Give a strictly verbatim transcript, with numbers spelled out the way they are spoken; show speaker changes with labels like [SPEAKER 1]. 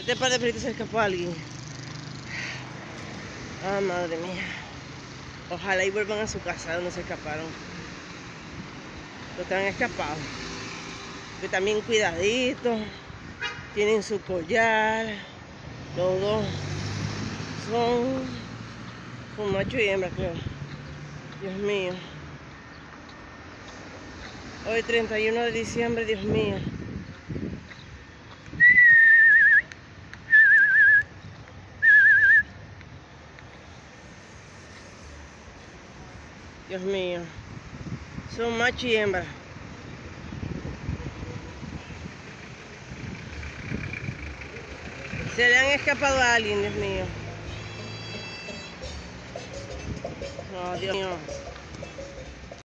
[SPEAKER 1] Este par de perritos se escapó a alguien. Ah, madre mía. Ojalá y vuelvan a su casa donde se escaparon. Los están escapados. Que también cuidaditos. Tienen su collar. Los dos son, son macho y hembra, creo. Dios mío. Hoy treinta y uno de diciembre, Dios mío. Dios mío. Son macho y hembra. Se le han escapado a alguien, Dios mío. Oh, Dios mío.